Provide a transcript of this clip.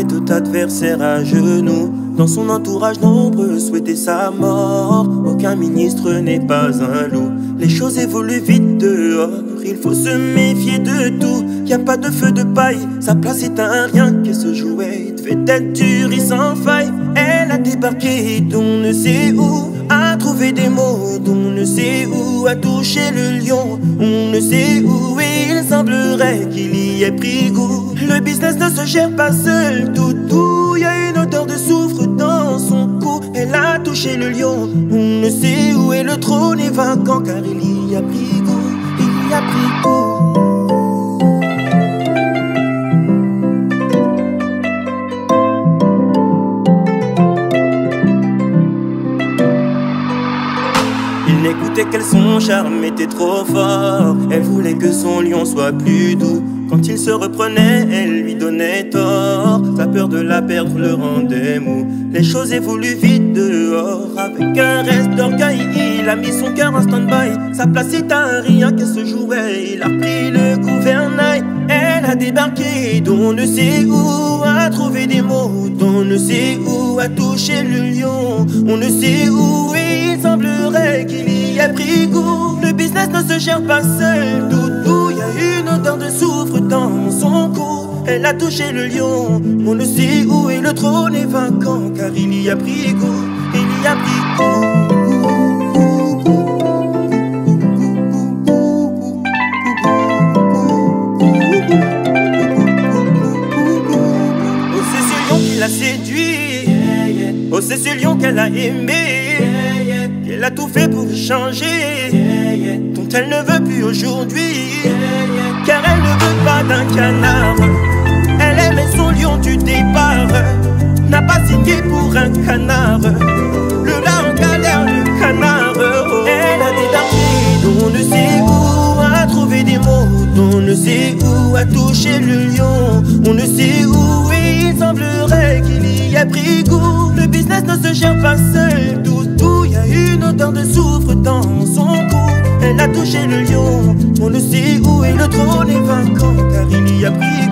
met tout adversaire à genoux. Dans son entourage, nombreux souhaitaient sa mort. Aucun ministre n'est pas un loup. Les choses évoluent vite dehors, il faut se méfier de tout. Y a pas de feu de paille, sa place est un rien qui se jouait. Devait être dur et sans faille. Elle a débarqué d'on ne sait où, a trouvé des mots d'on ne sait où, a touché le lion, on ne sait où. Et il semblerait qu'il y ait pris goût. Le business ne se gère pas seul, tout. Y a une odeur de soufre dans son cou. Elle a touché le lion, on ne sait où. Et le trône est vacant car il y a pris goût, il y a pris goût. Il n'écoutait qu'elle, son charme était trop fort. Elle voulait que son lion soit plus doux. Quand il se reprenait, elle lui donnait tort. Sa peur de la perdre le rendait mou. Les choses évoluent vite dehors. Avec un reste d'orgueil, il a mis son cœur en stand-by. Sa place est un rien qui se jouait. Il a pris le gouvernail. Elle a débarqué d'on ne sait où, a trouvé des mots d'on ne sait où, a touché le lion, on ne sait où. Et il semblerait qu'il y ait pris goût. Le business ne se gère pas seul, tout. Y a une odeur de soufre dans son cou. Elle a touché le lion, on ne sait où. Et le trône est vacant car il y a pris goût, il y a pris goût. L'a séduit, oh c'est ce lion qu'elle a aimé, qu'elle a tout fait pour changer, dont elle ne veut plus aujourd'hui, car elle ne veut pas d'un canard. Elle aimait son lion du départ, n'a pas signé pour un canard. Le là en galère, le canard. Elle a débarqué d'on ne sait où, a trouvé des mots d'on ne sait où, a touché le lion, on ne sait où. Et il semblerait qu'il y ait pris goût. Le business ne se gère pas seul, tout. Y a une odeur de soufre dans son cou. Elle a touché le lion, on ne sait où. Et le trône est vacant car il y a pris